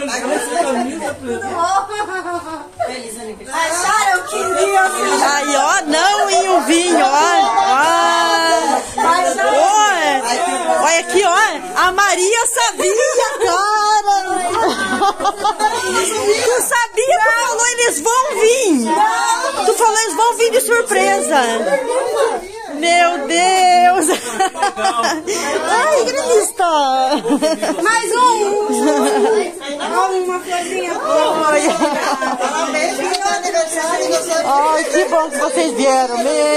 Feliz aniversário. Acharam que ia. Aí, ó, não em um vinho, ó. Olha aqui, ó. A Maria sabia, cara. Tu sabia, tu falou, eles vão vir. Tu falou, eles vão vir de surpresa. Meu Deus. Ai, gremista. Mais um. Uma florzinha. Parabéns pelo aniversário. Ai, que bom que vocês vieram.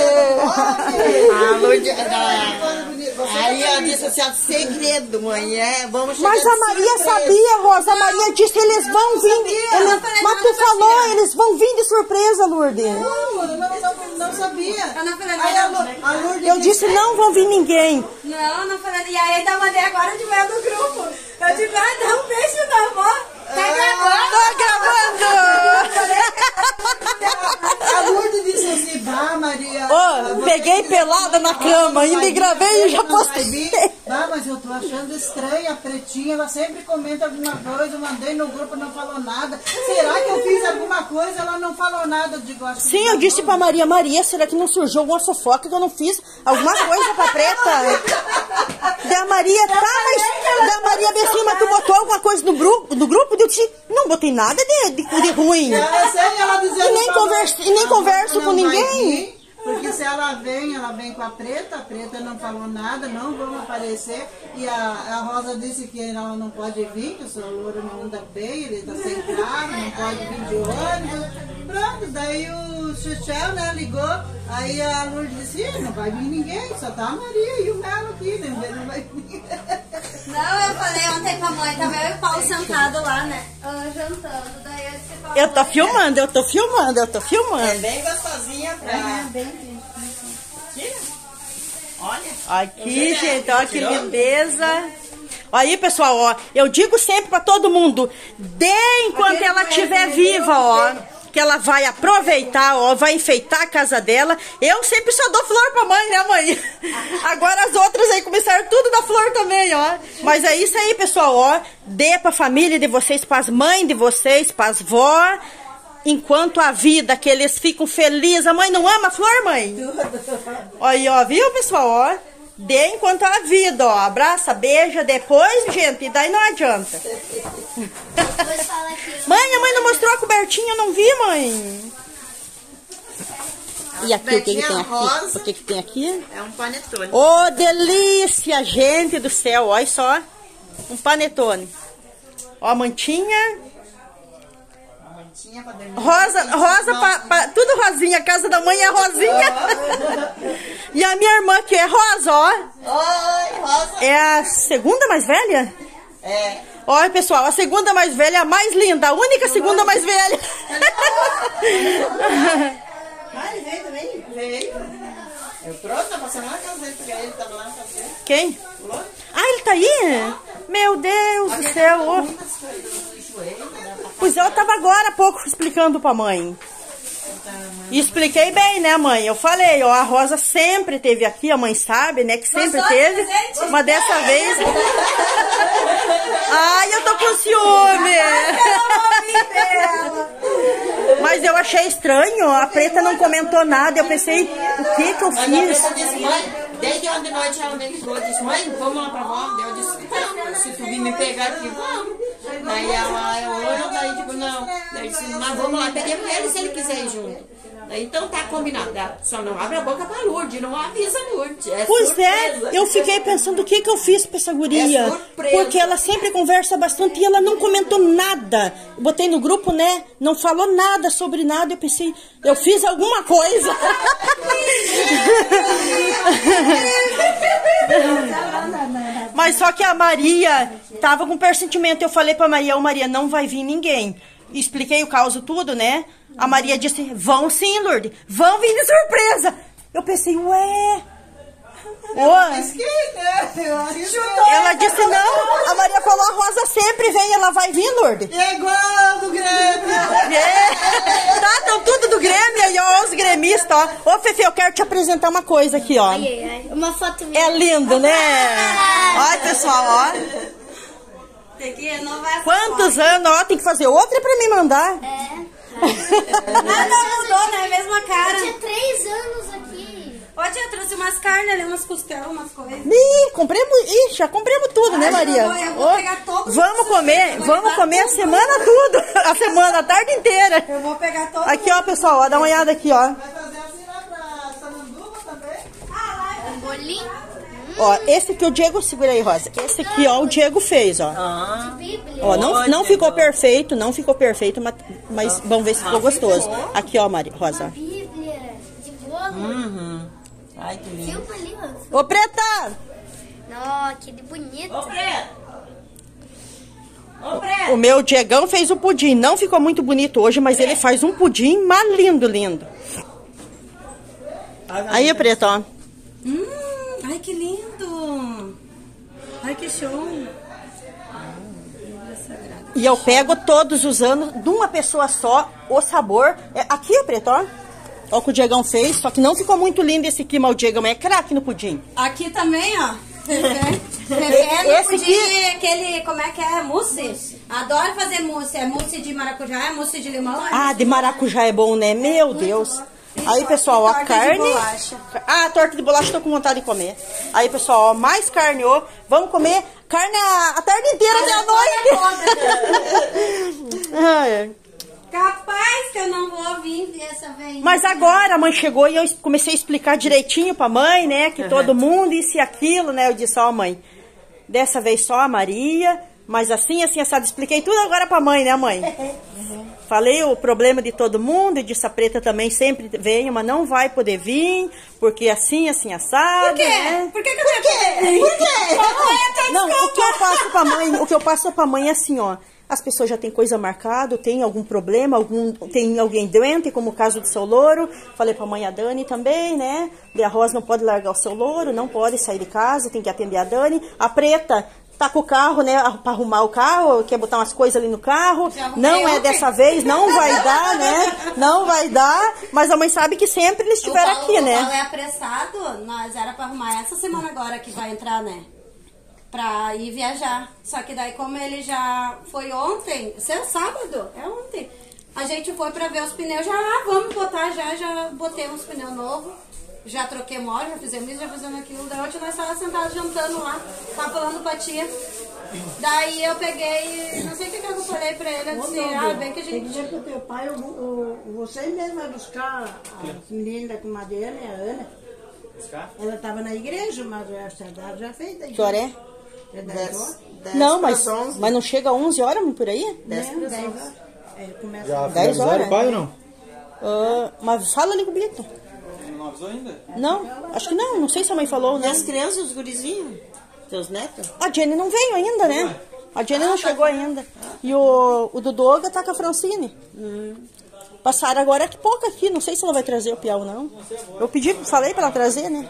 Aí ela disse assim, segredo, mãe, vamos chegar. Mas a Maria sabia, Rosa. A Maria disse, eles vão vir. Mas tu falou, eles vão vir de surpresa, Lourdes. Não sabia. Eu não falei Eu disse, não vão vir ninguém. não falei. E aí eu mandei agora de manhã no grupo. Eu digo, dá um beijo da avó. Tá gravando? Tô gravando! A Lourdes disse assim, vá, Maria. Ô, peguei pelada na cama, ainda gravei e já postei. Mas eu tô achando estranha, a Pretinha, ela sempre comenta alguma coisa, eu mandei no grupo, não falou nada. Será que eu fiz alguma coisa? Ela não falou nada, eu digo, acho que Sim, eu disse pra Maria, será que não surgiu alguma fofoca que eu não fiz alguma coisa pra Preta? Da Maria, da Maria assim, mas tu botou alguma coisa no grupo? Eu disse, não botei nada de ruim. E nem converso com ninguém. Porque se ela vem com a Preta não falou nada, não vamos aparecer. E a Rosa disse que ela não pode vir, que o seu louro não anda bem, ele tá sem carro, não pode vir de ônibus. Pronto, daí o Xuxel, né, ligou, aí a Lourdes disse, não vai vir ninguém, só tá a Maria e o Melo aqui, né, não vai vir. Não, eu falei ontem pra mãe, tava eu e o Paulo sentado lá, né, jantando, daí eu disse pra Eu tô filmando. É bem gostosinha pra... Olha. Aqui, gente, olha que lindeza. Aí, pessoal, ó, eu digo sempre pra todo mundo, dê enquanto ela estiver viva, ó, que ela vai aproveitar, ó, vai enfeitar a casa dela. Eu sempre só dou flor pra mãe, né, mãe? Agora as outras aí começaram tudo da flor também, ó. Mas é isso aí, pessoal, ó, dê pra família de vocês, pras mães de vocês, pras vó, enquanto a vida, que eles ficam felizes. A mãe não ama flor, mãe? Aí, ó, viu, pessoal, ó? Dê enquanto a vida, ó. Abraça, beija, depois, gente, e daí não adianta. Mãe, a mãe não mostrou a cobertinha, eu não vi, mãe. E aqui, o que tem aqui? O que tem aqui? É um panetone. Ô, delícia, gente do céu, olha só. Um panetone. Ó, a mantinha. Rosa, tudo rosinha, a casa da mãe é rosinha. E a minha irmã que é rosa, ó. Oi, Rosa. É a segunda mais velha? É. Olha, pessoal, a segunda mais velha é a mais linda, a única segunda mais velha. Ele veio também? Veio. Eu trouxe, tava passando lá na casa dele, porque ele tava lá na casa dele. Quem? Ele tá aí? Meu Deus do céu. Ó. Pois eu tava agora há pouco explicando pra mãe. E expliquei bem, né, mãe? Eu falei, ó, a Rosa sempre teve aqui, a mãe sabe, né, que sempre teve. Mas dessa vez... Ai, eu tô com ciúme. Mas eu achei estranho, a Preta não comentou nada. Eu pensei, o que que eu fiz? A Preta disse, mãe, desde ontem de noite ela me ligou, disse, mãe, vamos lá pra vó? Eu disse, não, se tu vir me pegar aqui, vamos. Daí ela olhou, daí tipo, não. Daí disse, mas vamos lá, peguei pra ele se ele quiser ir junto. Então tá combinado, só não abre a boca pra Lourdes, não avisa a Lourdes. Pois surpresa. Eu fiquei pensando o que que eu fiz pra essa guria. Porque ela sempre conversa bastante e ela não comentou nada. Eu botei no grupo, né? Não falou nada sobre nada. Eu pensei, eu fiz alguma coisa. Mas só que a Maria tava com pressentimento. Eu falei pra Maria, Maria, não vai vir ninguém. Expliquei o caso tudo, né? A Maria disse, vão sim, Lourdes, vão vir de surpresa. Eu pensei, ué... Ela disse não, a Maria falou, a Rosa sempre vem, ela vai vir, Lourdes. É igual do Grêmio. Tá, estão tudo do Grêmio aí, ó, os gremistas, ó. Ô, Fefe, eu quero te apresentar uma coisa aqui, ó. Uma foto minha. É lindo, né? Olha, pessoal, ó. tia, não vai Quantos anos? Ó, tem que fazer outra pra me mandar. Nada mudou, né? Mesma cara. Tinha 3 anos aqui. Ô, tia, trouxe umas carnes ali, umas costelas, umas coisas. Ih, compremos, já compremos tudo, né, Maria? eu vou pegar todos Vamos os comer, vou vamos levar comer a tudo. semana tudo. A semana, a tarde inteira. Eu vou pegar todos. Aqui, ó, pessoal, ó, dá uma olhada aqui, ó. Vai fazer assim lá pra Sananduva também? Um bolinho Ó, esse aqui o Diego, segura aí, Rosa. Esse aqui, ó, o Diego fez, ó. de Bíblia. Ó, não ficou perfeito, mas vamos ver se ficou gostoso. Aqui, ó, Maria, Rosa. Bíblia de bolo. Ai, que lindo. Filma ali, Rosa. Ô, Preta! Nossa, que bonito. Ô, Preto! Ô, Preto! O meu Diegão fez o pudim. Não ficou muito bonito hoje, mas ele faz um pudim mas lindo, lindo. Aí, Preta, ó. Ai, que lindo. Ai, que show. E eu pego todos os anos, de uma pessoa só, o sabor. Aqui, ó, Preta, ó. Ó o que o Diegão fez, só que não ficou muito lindo esse aqui, mas o Diegão é craque no pudim. Aqui também, ó. Esse pudim, aqui- aquele, como é que é? Mousse. Adoro fazer mousse. É mousse de maracujá, é mousse de limão. Ah, de maracujá é bom, né? Meu Deus. Aí, pessoal, ó, a Torta de carne. bolacha. Ah, torta de bolacha, tô com vontade de comer. Aí, pessoal, ó, mais carne, ó. Vamos comer carne a tarde inteira até a noite. Ai. Capaz que eu não vou vir dessa vez. Mas agora a mãe chegou e eu comecei a explicar direitinho pra mãe, né? Que todo mundo, isso e aquilo, né? Eu disse, ó, mãe, dessa vez só a Maria, mas assim, assado. Expliquei tudo agora pra mãe, né, mãe? Falei o problema de todo mundo, e disse a Preta também sempre vem, mas não vai poder vir, porque assim, assado. Por quê? Né? Por que eu tenho que vir? Por quê? Não, o que eu passo pra mãe é assim, ó. As pessoas já têm coisa marcada, tem algum problema, tem alguém doente, como o caso do seu louro. Falei pra mãe, a Dani também, né? E a Rosa não pode largar o seu louro, não pode sair de casa, tem que atender a Dani. A Preta tá com o carro, né? Pra arrumar o carro, quer botar umas coisas ali no carro. Não é dessa vez, não vai dar, né? Não vai dar. Mas a mãe sabe que sempre eles estiveram aqui, né? O Paulo é apressado, nós era pra arrumar essa semana agora que vai entrar, né? Pra ir viajar. Só que daí, como ele já foi ontem, sábado, é ontem, a gente foi pra ver os pneus, vamos botar já botei uns pneus novos, já troquei óleo, já fizemos isso, já fizemos aquilo. Daí ontem nós estávamos sentados jantando lá, tava falando com a tia. Daí eu peguei, não sei o que eu falei pra ele, eu disse, bem que a Tem que gente... dizer pro teu pai, você mesmo vai buscar as meninas da comadre e a Ana. Ela estava na igreja, mas a cidade já fez. Que hora é? É 10 horas? Não, mas não chega a 11 horas por aí? 10 horas. É, começa Já 10 horas, avisaram o pai ou não? Mas fala ali com o Bito. Não avisou ainda? Não, acho que não sei se a mãe falou ou E não. as crianças, os gurizinhos? Teus netos? A Jenny não veio ainda, né? A Jenny não chegou ainda. E o Dudoga tá com a Francine. Passaram agora que pouco aqui, não sei se ela vai trazer o Piau ou não. Eu falei pra ela trazer, né?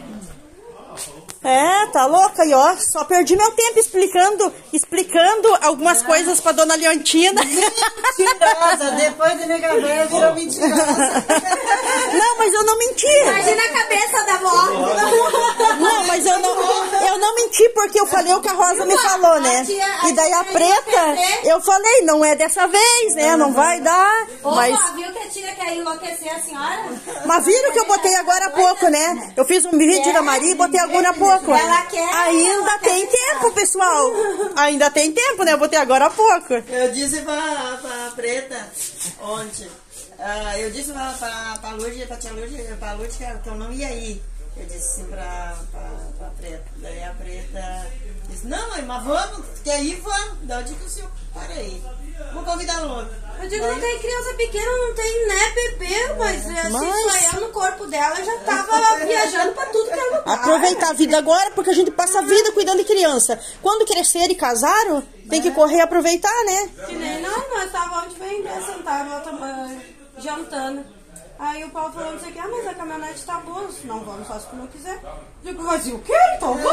É, tá louca aí, ó. Só perdi meu tempo explicando algumas coisas pra dona Leontina. Mentirosa, depois de nega velha virou mentirosa. Não, mas eu não menti. Imagina a cabeça da avó. Não, mas eu não menti porque eu falei o que a Rosa me falou, né? E daí a Preta, eu falei, não é dessa vez, né? Não vai dar. Mas, Viu que a tia quer enlouquecer a senhora? mas viram que eu botei agora há pouco, né? Eu fiz um vídeo da Maria e botei agora há pouco. Ela quer, Ainda ela tem tempo, pessoal. Ainda tem tempo, né? Eu botei agora há pouco. Eu disse pra Preta ontem. Eu disse pra Lúcia, pra tia Lúcia, pra Lúcia que eu não ia ir. Eu disse assim pra Preta. Daí a Preta disse, não mãe, mas vamos, quer ir, vamos. Daí eu disse que o senhor, para aí. Vou convidar o outro. Eu digo, não tem criança pequena, não tem, né, bebê, mas só eu no corpo dela já tava viajando pra tudo que é lugar. Aproveitar a vida agora, porque a gente passa a vida cuidando de criança. Quando crescer e casaram, tem que correr e aproveitar, né? Que nem nós estávamos bem sentados, jantando. Aí o Paulo falou, não sei o que, mas a caminhonete tá boa, não vamos só se tu não quiser. Eu digo, mas e o quê? Então vamos.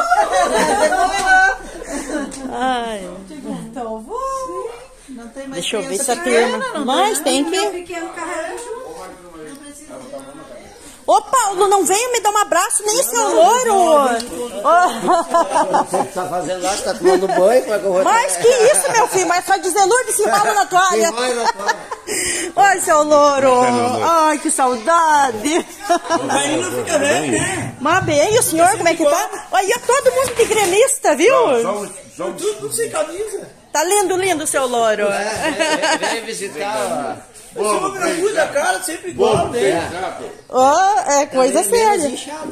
Ai, Então vamos. Não tem mais deixa eu ver criança se a turma. Mas tem Meu que. pequeno carrega junto. Ô, Paulo, não venha me dar um abraço, nem o seu louro. Você que tá fazendo lá, você tá tomando banho, como é que eu vou... Mas que isso, meu filho? Mas só dizer Lourdes se enrola na toalha. Oi, seu louro. Ai, que saudade. Aí não fica bem, né? Mas bem, o senhor, como é que tá? Olha, todo mundo de gremista, viu? Tudo sem camisa. Tá lindo, lindo o seu louro. Vem visitar, O senhor não muda a cara, sempre igual, né? Ó, é coisa séria.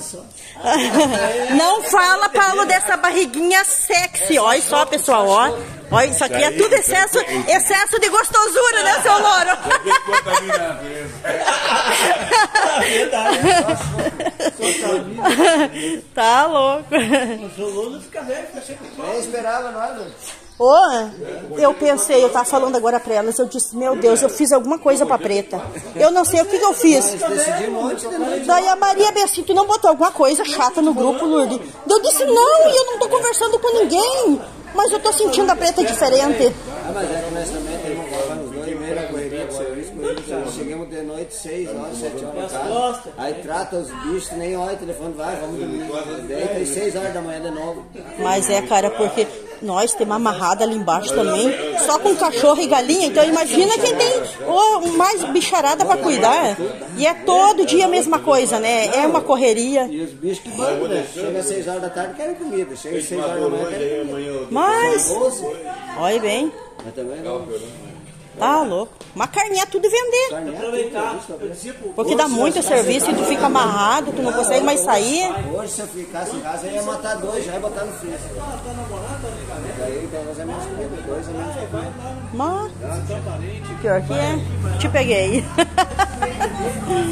Não fala, Paulo, dessa barriguinha sexy. Olha só, pessoal, ó. Olha, isso aqui é tudo excesso de gostosura, né, seu louro? Tá louco. O seu louro fica velho, fica sempre igual. Nem esperava nada. Ô, eu pensei, eu tava falando agora pra elas, eu disse, meu Deus, eu fiz alguma coisa pra Preta. Eu não sei o que eu fiz. Daí a Maria bem assim, tu não botou alguma coisa chata no grupo, Lourdes? Eu disse, não, e eu não tô conversando com ninguém. Mas eu tô sentindo a Preta diferente. Ah, mas é que nós também temos uns 2h30 na correria de serviço, chegamos de noite, 6 horas, 7 horas em casa. Aí trata os bichos, nem olha o telefone, vai, vamos dormir. Deita às 6 horas da manhã de novo. Mas é, cara, porque nós temos uma amarrada ali embaixo também, só com cachorro e galinha. Então imagina quem tem mais bicharada pra cuidar. E é todo dia a mesma coisa, né? É uma correria. E os bichos que mandam, né? Chega às 6 horas da tarde, querem comida. Chega às 6 horas da manhã, querem comida. Mas, olha bem, Mas também não. tá louco. Uma carninha tudo vender. Aproveitar. Porque dá muito serviço e tu fica amarrado, tu não consegue mais sair. Hoje, se eu ficasse em casa, eu ia matar 2 já e botar no freezer. Daí, pelo menos é menos comida. 2 é menos comida. Mas, pior que é. Te peguei.